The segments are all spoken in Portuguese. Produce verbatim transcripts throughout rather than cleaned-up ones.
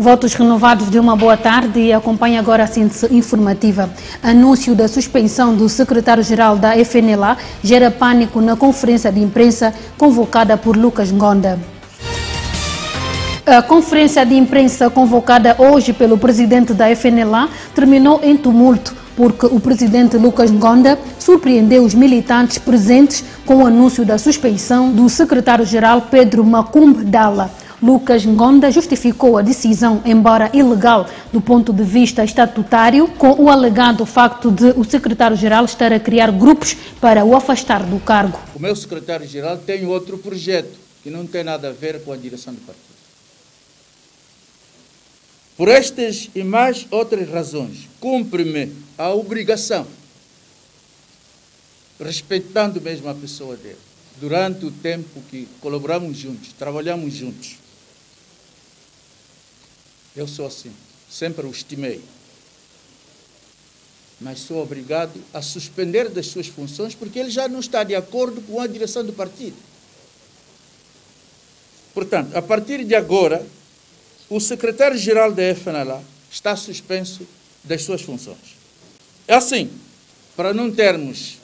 Votos renovados de uma boa tarde e acompanha agora a síntese informativa. Anúncio da suspensão do secretário-geral da F N L A gera pânico na conferência de imprensa convocada por Lucas Ngonda. A conferência de imprensa convocada hoje pelo presidente da F N L A terminou em tumulto, porque o presidente Lucas Ngonda surpreendeu os militantes presentes com o anúncio da suspensão do secretário-geral Pedro Macumbe Dalla. Lucas Ngonda justificou a decisão, embora ilegal do ponto de vista estatutário, com o alegado facto de o secretário-geral estar a criar grupos para o afastar do cargo. O meu secretário-geral tem outro projeto que não tem nada a ver com a direção do partido. Por estas e mais outras razões, cumpre-me a obrigação, respeitando mesmo a pessoa dele, durante o tempo que colaboramos juntos, trabalhamos juntos. Eu sou assim, sempre o estimei, mas sou obrigado a suspender das suas funções porque ele já não está de acordo com a direção do partido. Portanto, a partir de agora, o secretário-geral da F N L A está suspenso das suas funções. É assim, para não termos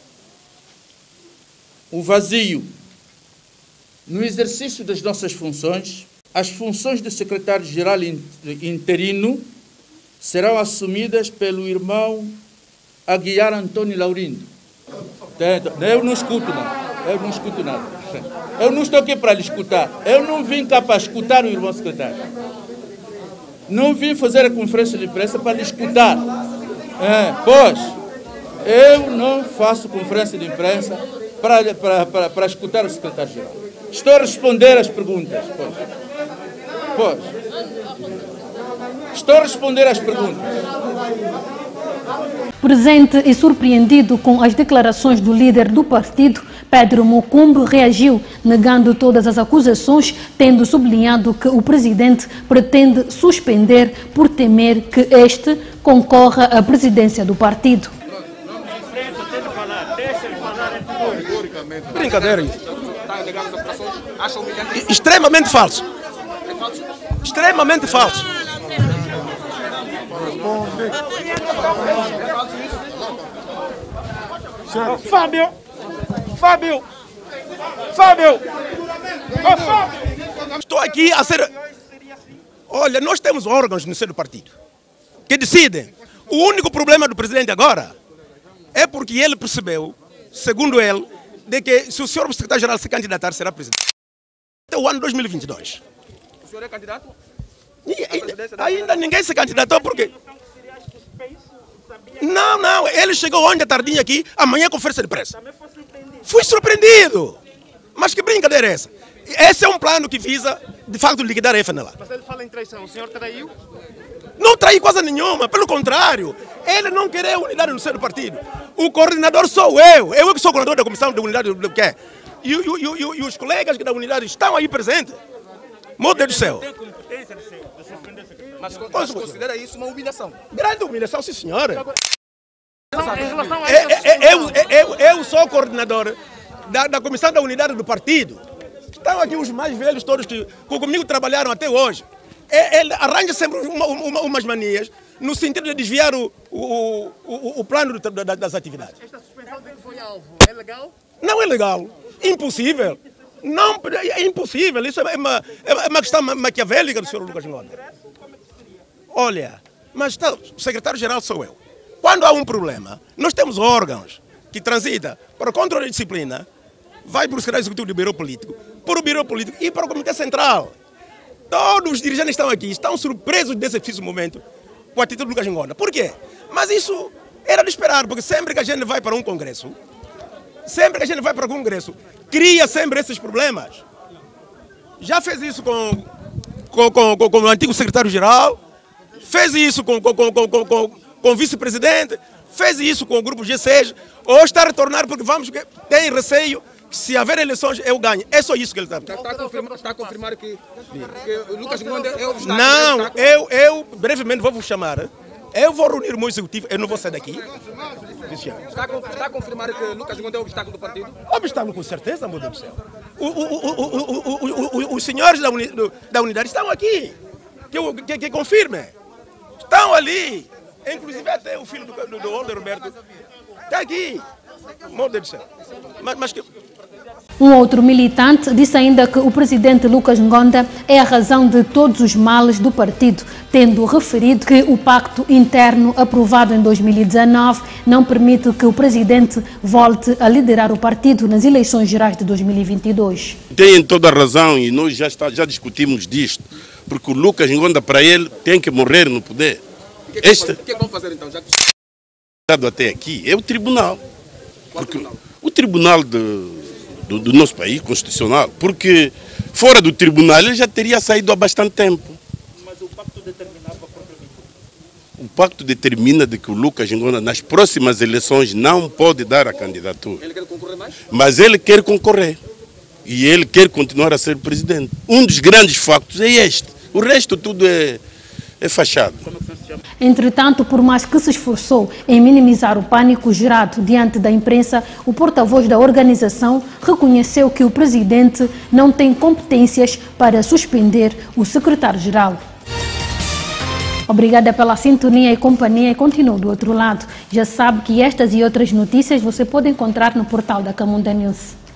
o vazio no exercício das nossas funções, as funções do secretário-geral interino serão assumidas pelo irmão Aguiar Antônio Laurindo. Eu não escuto nada, eu não escuto nada. Eu não estou aqui para lhe escutar. Eu não vim cá para escutar o irmão secretário. Não vim fazer a conferência de imprensa para lhe escutar. É, pois, eu não faço conferência de imprensa para, para, para, para escutar o secretário-geral. Estou a responder às perguntas, pois. Pois. Estou a responder às perguntas. Presente e surpreendido com as declarações do líder do partido, Pedro Macumbe reagiu, negando todas as acusações, tendo sublinhado que o presidente pretende suspender por temer que este concorra à presidência do partido. Brincadeira. Extremamente falso. Extremamente falso. Fábio! Fábio! Fábio! Oh, Fábio! Estou aqui a ser... Olha, nós temos órgãos no seio do partido que decidem. O único problema do presidente agora é porque ele percebeu, segundo ele, de que se o senhor secretário-geral se candidatar, será presidente. Até o ano dois mil e vinte e dois. O senhor é candidato? E, ainda, ainda ninguém se candidatou porque... Não, não, ele chegou ontem à tardinha aqui, amanhã conferência de pressa. Também foi surpreendido. Fui surpreendido. Mas que brincadeira é essa? Esse é um plano que visa, de facto, liquidar a F N L A. Mas ele fala em traição, o senhor traiu? Não traí coisa nenhuma, pelo contrário. Ele não quer unidade no seio do partido. O coordenador sou eu, eu que sou coordenador da comissão de unidade do que é. E, e, e, e os colegas da unidade estão aí presentes. Meu Deus do céu. Mas, mas considera isso uma humilhação? Grande humilhação, sim senhora. Em relação a Eu, eu, eu, eu sou coordenador da, da comissão da unidade do partido. Estão aqui os mais velhos todos que, que comigo trabalharam até hoje. Ele arranja sempre uma, uma, umas manias no sentido de desviar o, o, o, o plano das atividades. Esta suspensão dele foi alvo. É legal? Não é legal. Impossível. Não, é impossível. Isso é uma, é uma questão maquiavélica do senhor Lucas Ngonda. Olha, mas tá, o secretário-geral sou eu. Quando há um problema, nós temos órgãos que transitam para o controle de disciplina, vai para o secretário executivo do Biro Político, para o Biro Político e para o Comitê Central. Todos os dirigentes que estão aqui estão surpresos desse difícil momento com a atitude do Lucas Ngonda. Por quê? Mas isso era de esperar, porque sempre que a gente vai para um congresso, sempre que a gente vai para um congresso, cria sempre esses problemas. Já fez isso com, com, com, com, com o antigo secretário-geral, fez isso com, com, com, com, com, com o vice-presidente, fez isso com o grupo G seis, ou está a retornar porque vamos, tem receio que se haver eleições eu ganho. É só isso que ele está. Está, está, a, confirmar, está a confirmar que, que o Lucas Ngonda é o obstáculo? Não, eu, eu brevemente vou vos chamar. Eu vou reunir o meu executivo, eu não vou sair daqui. Está a, está a confirmar que Lucas Ngonda é o obstáculo do partido? Obstáculo com certeza, meu Deus do céu. O, o, o, o, o, o, o, os senhores da, uni, do, da unidade estão aqui. que, que, que confirme. Estão ali. Inclusive até o filho do, do, do Holder Roberto está aqui. Meu Deus do céu. Mas, mas que... Um outro militante disse ainda que o presidente Lucas Ngonda é a razão de todos os males do partido, tendo referido que o pacto interno aprovado em dois mil e dezanove não permite que o presidente volte a liderar o partido nas eleições gerais de dois mil e vinte e dois. Tem toda a razão e nós já, está, já discutimos disto, porque o Lucas Ngonda, para ele, tem que morrer no poder. O que, é que, este... que, é que vão fazer então? Já que... até aqui é o tribunal. Porque o tribunal de... Do, do nosso país constitucional, porque fora do tribunal ele já teria saído há bastante tempo. Mas o pacto determinava propriamente? O pacto determina de que o Lucas Ngonda nas próximas eleições não pode dar a candidatura. Ele quer concorrer mais? Mas ele quer concorrer e ele quer continuar a ser presidente. Um dos grandes factos é este. O resto tudo é, é fachada. Entretanto, por mais que se esforçou em minimizar o pânico gerado diante da imprensa, o porta-voz da organização reconheceu que o presidente não tem competências para suspender o secretário-geral. Obrigada pela sintonia e companhia e continuo do outro lado. Já sabe que estas e outras notícias você pode encontrar no portal da Camunda News.